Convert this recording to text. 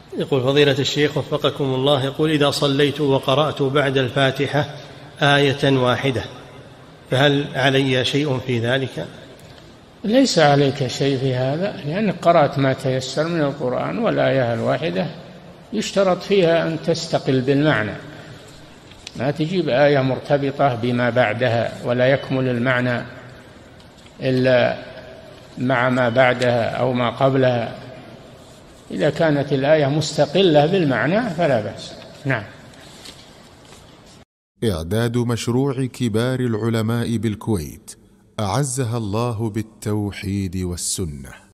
يقول فضيلة الشيخ وفقكم الله، يقول إذا صليت وقرأت بعد الفاتحة آية واحدة فهل علي شيء في ذلك؟ ليس عليك شيء في هذا، لأنك قرأت ما تيسر من القرآن، والآية الواحدة يشترط فيها أن تستقل بالمعنى، ما تجيب آية مرتبطة بما بعدها ولا يكمل المعنى إلا مع ما بعدها أو ما قبلها. إذا كانت الآية مستقلة بالمعنى فلا بأس. نعم. إعداد مشروع كبار العلماء بالكويت أعزها الله بالتوحيد والسنة.